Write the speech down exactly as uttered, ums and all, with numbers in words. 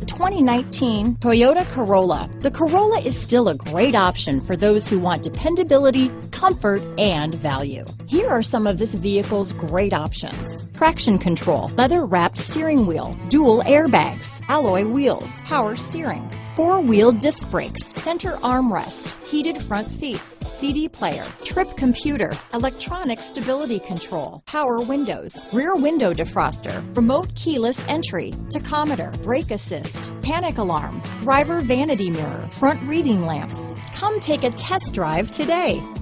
twenty nineteen Toyota Corolla. The Corolla is still a great option for those who want dependability, comfort, and value. Here are some of this vehicle's great options: traction control, leather-wrapped steering wheel, dual airbags, alloy wheels, power steering, four-wheel disc brakes, center armrest, heated front seats, C D player, trip computer, electronic stability control, power windows, rear window defroster, remote keyless entry, tachometer, brake assist, panic alarm, driver vanity mirror, front reading lamps. Come take a test drive today.